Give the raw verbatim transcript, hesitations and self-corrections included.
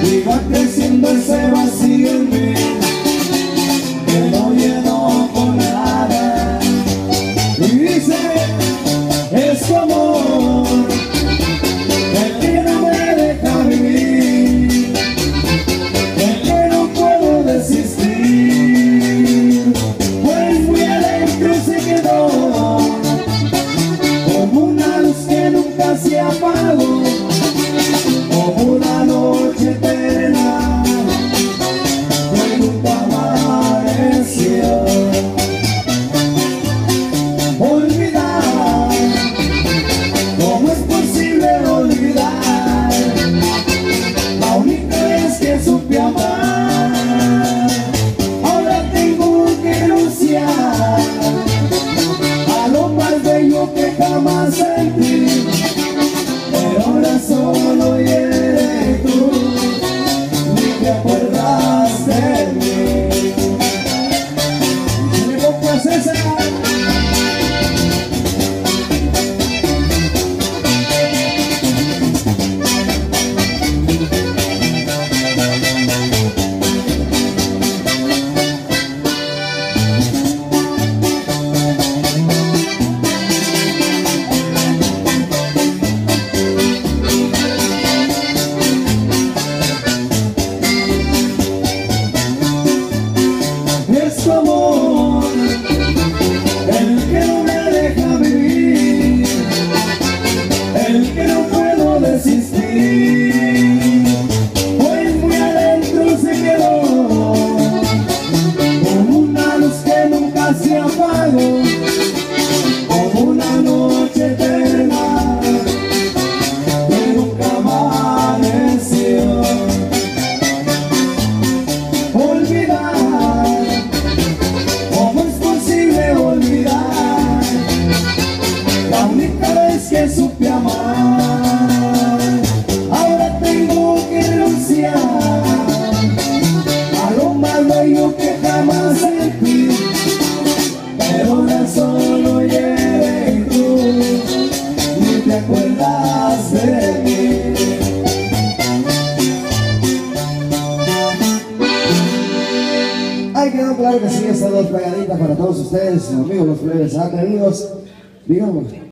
y va creciendo ese vacío en mí que no lleno con nada. Y dice, es como el que no me deja vivir, el que no puedo desistir, pues muy adentro se quedó como una luz que nunca se apagó, como una noche eterna que nunca amaneció. Olvidar, ¿cómo es posible olvidar la única vez que supe amar? Ahora tengo que renunciar a lo más bello que jamás sentí, pero ahora solo eres tú, ni te acuerdas de mí. Llegó pues esa. Es como el que no me deja vivir, el que no puedo desistir, pues muy adentro se quedó como una luz que nunca se apagó, como una noche eterna que nunca amaneció. Olvidar, ¿cómo es posible olvidar la única vez que supe amar? Ahora tengo que renunciar a lo más bello que jamás sentí, pero ahora solo eres tú, ni te acuerdas de mí. Ay, quedó claro que sí, estas dos pegaditas para todos ustedes, amigos, los plebes atrevidos, digamos.